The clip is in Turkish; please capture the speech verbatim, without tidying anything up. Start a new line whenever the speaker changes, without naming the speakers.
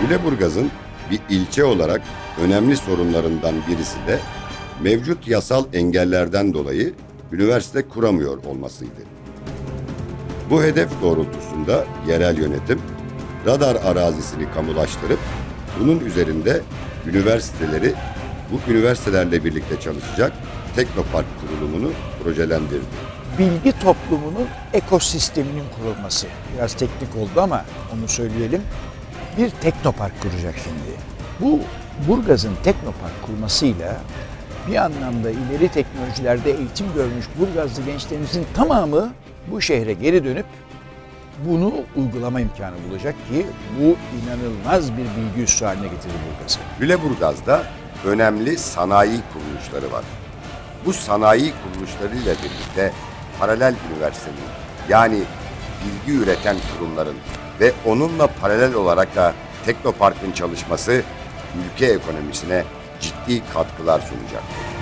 Lüleburgaz'ın bir ilçe olarak önemli sorunlarından birisi de mevcut yasal engellerden dolayı üniversite kuramıyor olmasıydı. Bu hedef doğrultusunda yerel yönetim radar arazisini kamulaştırıp bunun üzerinde üniversiteleri bu üniversitelerle birlikte çalışacak Teknopark kurulumunu projelendirdi.
Bilgi toplumunun ekosisteminin kurulması. Biraz teknik oldu ama onu söyleyelim. Bir teknopark kuracak şimdi. Bu Burgaz'ın teknopark kurmasıyla bir anlamda ileri teknolojilerde eğitim görmüş Burgazlı gençlerimizin tamamı bu şehre geri dönüp bunu uygulama imkanı bulacak ki bu inanılmaz bir bilgi üssü haline getirir Burgaz'ı.
Lüleburgaz'da önemli sanayi kuruluşları var. Bu sanayi kuruluşlarıyla birlikte paralel üniversitenin, yani bilgi üreten kurumların ve onunla paralel olarak da Teknopark'ın çalışması ülke ekonomisine ciddi katkılar sunacak.